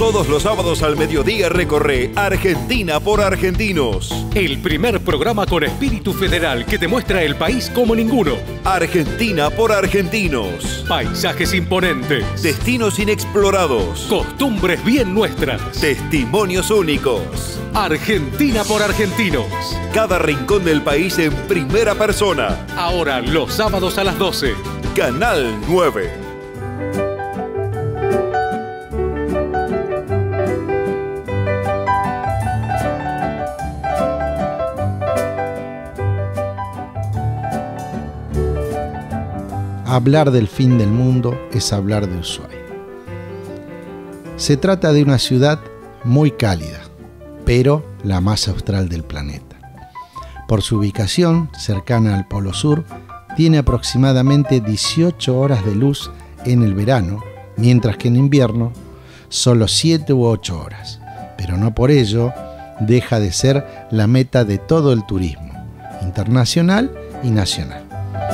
Todos los sábados al mediodía recorre Argentina por Argentinos. El primer programa con espíritu federal que te muestra el país como ninguno. Argentina por Argentinos. Paisajes imponentes. Destinos inexplorados. Costumbres bien nuestras. Testimonios únicos. Argentina por Argentinos. Cada rincón del país en primera persona. Ahora los sábados a las 12. Canal 9. Hablar del fin del mundo es hablar de Ushuaia. Se trata de una ciudad muy cálida, pero la más austral del planeta. Por su ubicación, cercana al Polo Sur, tiene aproximadamente 18 horas de luz en el verano, mientras que en invierno solo 7 u 8 horas. Pero no por ello deja de ser la meta de todo el turismo, internacional y nacional.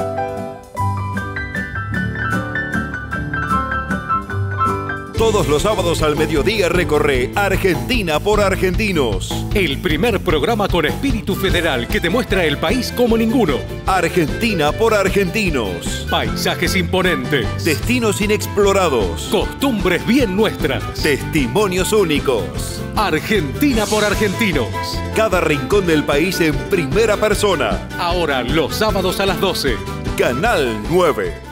Todos los sábados al mediodía recorre Argentina por Argentinos. El primer programa con espíritu federal que te muestra el país como ninguno. Argentina por Argentinos. Paisajes imponentes. Destinos inexplorados. Costumbres bien nuestras. Testimonios únicos. Argentina por Argentinos. Cada rincón del país en primera persona. Ahora los sábados a las 12. Canal 9.